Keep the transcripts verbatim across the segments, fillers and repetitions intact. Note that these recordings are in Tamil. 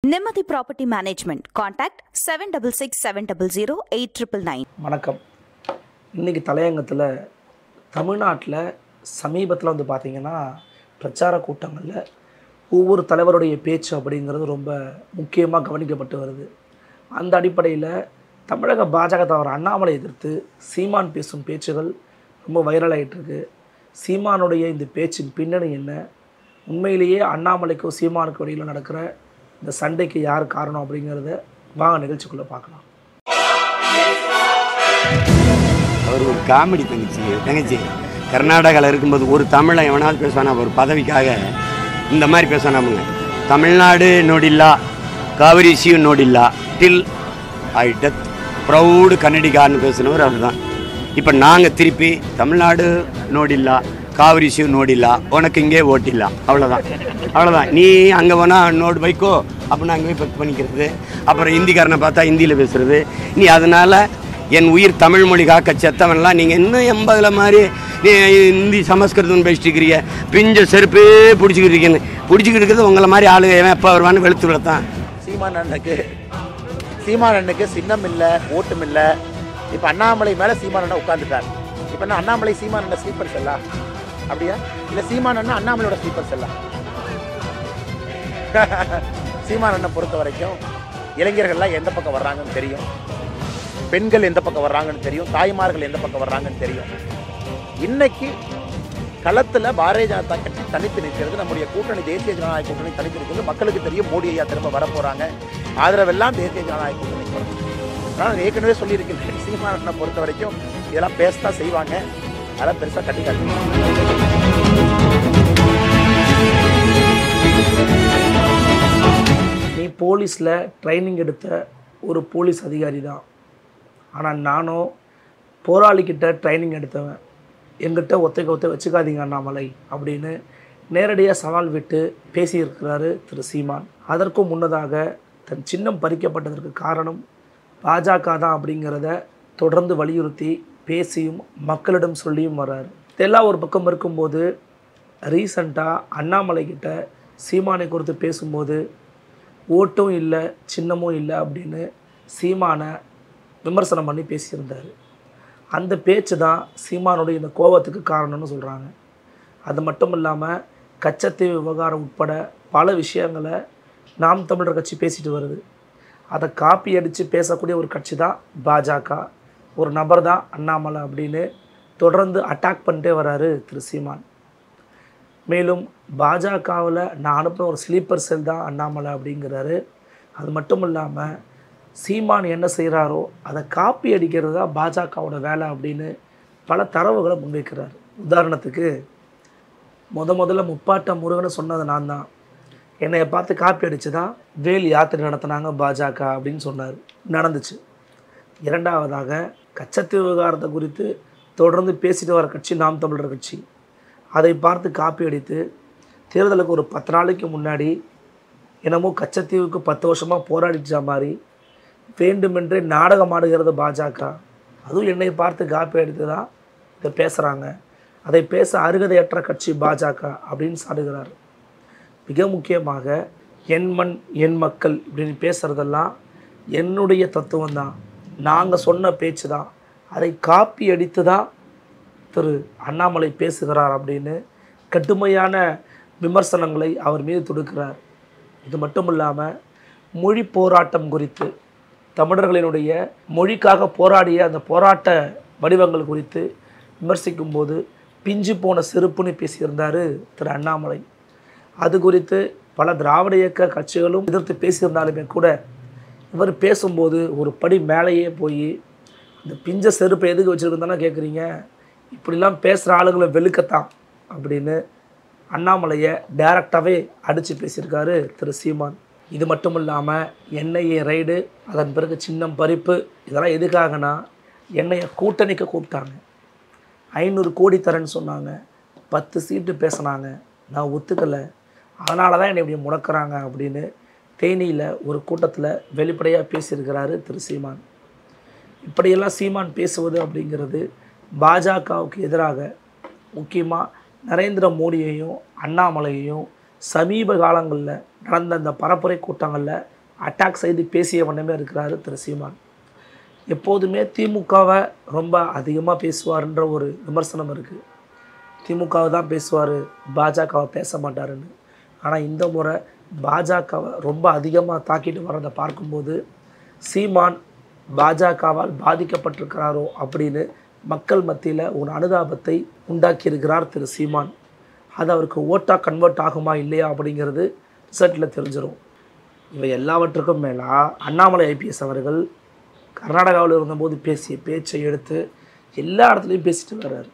Nemathi Property Management. Contact seven six six seven zero zero eight nine nine. வணக்கம். இன்றைக்கி தலையங்கத்தில் தமிழ்நாட்டில் சமீபத்தில் வந்து பார்த்திங்கன்னா பிரச்சார கூட்டங்களில் ஒவ்வொரு தலைவருடைய பேச்சு அப்படிங்கிறது ரொம்ப முக்கியமாக கவனிக்கப்பட்டு வருது. அந்த அடிப்படையில் தமிழக பாஜக தலைவர் அண்ணாமலை எதிர்த்து சீமான் பேசும் பேச்சுகள் ரொம்ப வைரல் ஆகிட்டுருக்கு. சீமானுடைய இந்த பேச்சின் பின்னணி என்ன, உண்மையிலேயே அண்ணாமலைக்கும் சீமானுக்கும் இடையில் நடக்கிற இந்த சண்டைக்கு யார் காரணம் அப்படிங்கிறத வாங்க நிகழ்ச்சிக்குள்ளே பார்க்கலாம். அவர் ஒரு காமெடி தங்கச்சி தங்கச்சி கர்நாடகாவில் இருக்கும்போது ஒரு தமிழை எவனாவது பேசுவானா, ஒரு பதவிக்காக இந்த மாதிரி பேசுவானாமுங்க. தமிழ்நாடு நோடில்லா, காவிரி சியூ நோடில்லா, டில் ஐ டெத் ப்ரௌடு கன்னடிகான்னு பேசினவர் அவர் தான். இப்போ நாங்கள் திருப்பி தமிழ்நாடு நோடில்லா, காவிரி சியூ நோடில்லா, உனக்கு இங்கே ஓட்டில்லா, அவ்வளோதான் அவ்வளோதான். நீ அங்கே போனால் நோடு வைக்கோ அப்படின்னு அங்கே போய் பத்து பண்ணிக்கிறது, அப்புறம் ஹிந்திக்காரனை பார்த்தா ஹிந்தியில் பேசுகிறது. நீ அதனால் என் உயிர் தமிழ் மொழி காக்க செத்தவன்லாம் நீங்கள் இன்னும் எண்பதில் மாதிரி நீ ஹிந்தி சமஸ்கிருதம் பேசிட்டு இருக்கிறீங்க, பிஞ்ச செருப்பே பிடிச்சிக்கிட்டு இருக்கீங்க. பிடிச்சிக்கிட்டு இருக்கிறது உங்களை மாதிரி ஆளு எவன் எப்போ வருவான்னு வெளுத்து விடத்தான். சீமான் அண்ணனுக்கு சீமான் அண்ணனுக்கு சின்னம் இல்லை, ஓட்டும் இல்லை. இப்போ அண்ணாமலை மேலே சீமான் அண்ணன் உட்காந்துட்டார். இப்போ என்ன அண்ணாமலை சீமான் அண்ணன் ஸ்லீப்பர் செல்லா அப்படியா, இல்லை சீமான் அண்ணன் அண்ணாமலையோட ஸ்லீப்பர் செல்லா? சீமான் அண்ணன் பொறுத்த வரைக்கும் இளைஞர்கள்லாம் எந்த பக்கம் வர்றாங்கன்னு தெரியும், பெண்கள் எந்த பக்கம் வர்றாங்கன்னு தெரியும், தாய்மார்கள் எந்த பக்கம் வர்றாங்கன்னு தெரியும். இன்னைக்கு களத்தில் பாரதிய ஜனதா கட்சி தனித்து நிற்கிறது, நம்முடைய கூட்டணி தேசிய ஜனநாயக கூட்டணி தனித்து நிற்கிறது. மக்களுக்கு தெரியும் மோடி ஐயா திரும்ப வரப்போகிறாங்க, ஆதரவெல்லாம் தேசிய ஜனநாயக கூட்டணி வரும். ஆனால் ஏற்கனவே சொல்லியிருக்கேன், சீமான் அண்ணனை பொறுத்த வரைக்கும் இதெல்லாம் பேசத்தான் செய்வாங்க, அதெல்லாம் பெருசாக கட்டி காட்டு. நீ போலீஸில் ட்ரைனிங் எடுத்த ஒரு போலீஸ் அதிகாரி தான், ஆனால் நானும் போராளிக்கிட்ட ட்ரைனிங் எடுத்தவன், எங்கிட்ட ஒத்தைக்க ஒத்தை வச்சுக்காதீங்க அண்ணாமலை அப்படின்னு நேரடியாக சவால் விட்டு பேசியிருக்கிறாரு திரு சீமான். அதற்கும் முன்னதாக தன் சின்னம் பறிக்கப்பட்டதற்கு காரணம் பாஜக தான் அப்படிங்கிறத தொடர்ந்து வலியுறுத்தி பேசியும் மக்களிடம் சொல்லியும் வர்றாரு. இதெல்லாம் ஒரு பக்கம் இருக்கும்போது ரீசண்டாக அண்ணாமலை கிட்ட சீமானை குறித்து பேசும்போது ஓட்டும் இல்லை சின்னமும் இல்லை அப்படின்னு சீமானை விமர்சனம் பண்ணி பேசியிருந்தார். அந்த பேச்சு தான் சீமானுடைய இந்த கோபத்துக்கு காரணம்னு சொல்கிறாங்க. அது மட்டும் இல்லாமல் கச்சத்தீவு விவகாரம் உட்பட பல விஷயங்களை நாம் தமிழர் கட்சி பேசிட்டு வருது. அதை காப்பி அடித்து பேசக்கூடிய ஒரு கட்சி தான் பாஜக, ஒரு நபர் தான் அண்ணாமலை அப்படின்னு தொடர்ந்து அட்டாக் பண்ணிட்டே வர்றாரு திரு சீமான். மேலும் பாஜகவில் நான் அனுப்புகிற ஒரு ஸ்லீப்பர் செல் தான் அண்ணாமலை அப்படிங்கிறாரு. அது மட்டும் இல்லாமல் சீமான் என்ன செய்கிறாரோ அதை காப்பி அடிக்கிறது தான் பாஜகவோட வேலை அப்படின்னு பல தரவுகளை முன்வைக்கிறார். உதாரணத்துக்கு முத முதல்ல முப்பாட்ட முருகனை சொன்னது நான் தான், என்னை பார்த்து காப்பி அடித்து தான் வேல் யாத்திரை நடத்தினாங்க பாஜக அப்படின்னு சொன்னார், நடந்துச்சு. இரண்டாவதாக கச்சத்தீவு விவகாரத்தை குறித்து தொடர்ந்து பேசிட்டு வர கட்சி நாம் தமிழர் கட்சி, அதை பார்த்து காப்பி அடித்து தேர்தலுக்கு ஒரு பத்து நாளைக்கு முன்னாடி என்னமோ கச்சத்தீவுக்கு பத்து வருஷமாக போராடிச்ச மாதிரி வேண்டுமென்றே நாடகம் ஆடுகிறது பாஜக. அதுவும் என்னை பார்த்து காப்பி அடித்து தான் இதை பேசுகிறாங்க, அதை பேச அருகதையற்ற கட்சி பாஜக அப்படின்னு சாடுகிறார். மிக முக்கியமாக என் மண் என் மக்கள் இப்படின்னு பேசுகிறதெல்லாம் என்னுடைய தத்துவம் தான், நாங்கள் சொன்ன பேச்சு தான், அதை காப்பி அடித்து தான் திரு அண்ணாமலை பேசுகிறார் அப்படின்னு கடுமையான விமர்சனங்களை அவர் மீது தொடுக்கிறார். இது மட்டும் இல்லாமல் மொழி போராட்டம் குறித்து, தமிழர்களினுடைய மொழிக்காக போராடிய அந்த போராட்ட வடிவங்கள் குறித்து விமர்சிக்கும்போது பிஞ்சு போன செருப்புன்னு பேசியிருந்தார் திரு அண்ணாமலை. அது குறித்து பல திராவிட இயக்க கட்சிகளும் எதிர்த்து பேசியிருந்தாலுமே கூட இவர் பேசும்போது ஒரு படி மேலேயே போய் இந்த பிஞ்ச செருப்பை எதுக்கு வச்சுருக்குன்னு தானே கேட்குறீங்க, இப்படிலாம் பேசுகிற ஆளுங்களை வெளுக்கத்தான் அப்படின்னு அண்ணாமலையை டைரக்டாகவே அடித்து பேசியிருக்காரு திரு சீமான். இது மட்டும் இல்லாமல் என்ஐஏ ரைடு, அதன் பிறகு சின்னம் பறிப்பு, இதெல்லாம் எதுக்காகனா என்னையை கூட்டணிக்க கூப்பிட்டாங்க, ஐநூறு கோடி தரேன்னு சொன்னாங்க, பத்து சீட்டு பேசினாங்க, நான் ஒத்துக்கலை, அதனால தான் என்னை இப்படி முடக்கிறாங்க அப்படின்னு தேனியில் ஒரு கூட்டத்தில் வெளிப்படையாக பேசியிருக்கிறாரு திரு சீமான். இப்படியெல்லாம் சீமான் பேசுவது அப்படிங்கிறது பாஜகவுக்கு எதிராக முக்கியமாக நரேந்திர மோடியையும் அண்ணாமலையையும் சமீப காலங்களில் நடந்த அந்த பரப்புரை கூட்டங்களில் அட்டாக் செய்து பேசிய வண்ணமே இருக்கிறாரு திரு சீமான். எப்போதுமே திமுகவை ரொம்ப அதிகமாக பேசுவார்ன்ற ஒரு விமர்சனம் இருக்குது. திமுகவை தான் பேசுவார், பாஜகவை பேச மாட்டாருன்னு. ஆனால் இந்த முறை பாஜகவை ரொம்ப அதிகமாக தாக்கிட்டு வர்றதை பார்க்கும்போது சீமான் பாஜகவால் பாதிக்கப்பட்டிருக்கிறாரோ அப்படின்னு மக்கள் மத்தியில் ஒரு அனுதாபத்தை உண்டாக்கியிருக்கிறார் திரு சீமான். அது அவருக்கு ஓட்டாக கன்வெர்ட் ஆகுமா இல்லையா அப்படிங்கிறது ரிசல்ட்டில் தெரிஞ்சிடும். இவை எல்லாவற்றுக்கும் மேலாக அண்ணாமலை ஐபிஎஸ் அவர்கள் கர்நாடகாவில் இருந்தபோது பேசிய பேச்சை எடுத்து எல்லா இடத்துலையும் பேசிட்டு வர்றாரு.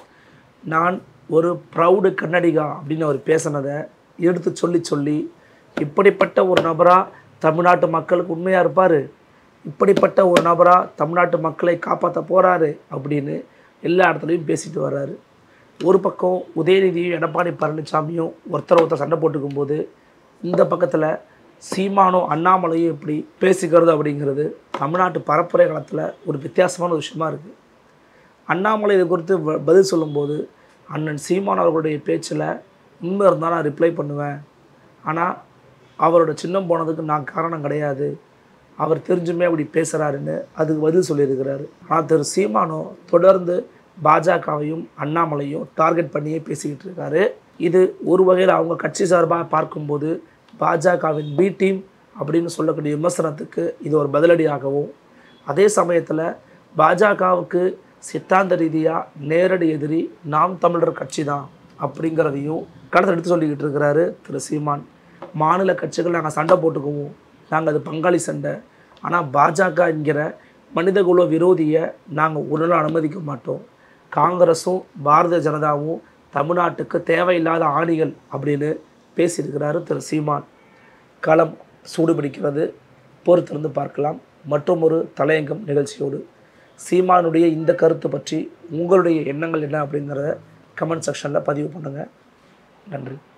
நான் ஒரு ப்ரௌடு கன்னடிகா அப்படின்னு அவர் பேசினதை எடுத்து சொல்லி சொல்லி இப்படிப்பட்ட ஒரு நபராக தமிழ்நாட்டு மக்களுக்கு உண்மையாக இருப்பார், இப்படிப்பட்ட ஒரு நபராக தமிழ்நாட்டு மக்களை காப்பாற்ற போகிறாரு அப்படின்னு எல்லா இடத்துலையும் பேசிட்டு வர்றாரு. ஒரு பக்கம் உதயநிதியும் எடப்பாடி பழனிசாமியும் ஒருத்தர் ஒருத்தர் சண்டை போட்டுக்கும் போது இந்த பக்கத்தில் சீமானோ அண்ணாமலையும் எப்படி பேசிக்கிறது அப்படிங்கிறது தமிழ்நாட்டு பரப்புரை காலத்தில் ஒரு வித்தியாசமான விஷயமா இருக்குது. அண்ணாமலை இது குறித்து பதில் சொல்லும்போது அண்ணன் சீமான் அவர்களுடைய பேச்சில் உண்மை இருந்தால் நான் ரிப்ளை பண்ணுவேன், ஆனால் அவரோட சின்னம் போனதுக்கு நான் காரணம் கிடையாது, அவர் தெரிஞ்சுமே அப்படி பேசுகிறாருன்னு அதுக்கு பதில் சொல்லியிருக்கிறாரு. ஆனால் திரு சீமானோ தொடர்ந்து பாஜகவையும் அண்ணாமலையும் டார்கெட் பண்ணியே பேசிக்கிட்டு இருக்காரு. இது ஒரு வகையில் அவங்க கட்சி சார்பாக பார்க்கும்போது பாஜகவின் பி டீம் அப்படின்னு சொல்லக்கூடிய விமர்சனத்துக்கு இது ஒரு பதிலடியாகவும், அதே சமயத்தில் பாஜகவுக்கு சித்தாந்த ரீதியாக நேரடி எதிரி நாம் தமிழர் கட்சி தான் அப்படிங்கிறதையும் கடத்தை எடுத்து சொல்லிக்கிட்டு இருக்கிறாரு திரு சீமான். மாநில கட்சிகள் நாங்கள் சண்டை போட்டுக்குவோம், நாங்கள் அது பங்காளி சண்டை, ஆனால் பாஜக என்கிற மனிதகுல விரோதியை நாங்கள் ஒரு நாள் அனுமதிக்க மாட்டோம், காங்கிரஸும் பாரதிய ஜனதாவும் தமிழ்நாட்டுக்கு தேவையில்லாத ஆணிகள் அப்படின்னு பேசியிருக்கிறாரு திரு சீமான். களம் சூடுபிடிக்கிறது, பொறுத்திருந்து பார்க்கலாம். மற்றும் ஒரு தலையங்கம் நிகழ்ச்சியோடு சீமானுடைய இந்த கருத்து பற்றி உங்களுடைய எண்ணங்கள் என்ன அப்படிங்கிறத கமெண்ட் செக்ஷனில் பதிவு பண்ணுங்கள். நன்றி.